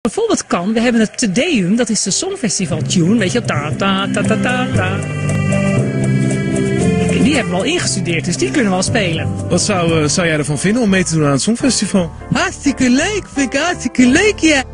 Bijvoorbeeld kan, we hebben het Te Deum, dat is de Songfestival tune, weet je, ta ta ta ta ta ta. Die hebben we al ingestudeerd, dus die kunnen we al spelen. Wat zou jij ervan vinden om mee te doen aan het Songfestival? Hartstikke leuk, vind ik hartstikke leuk, ja.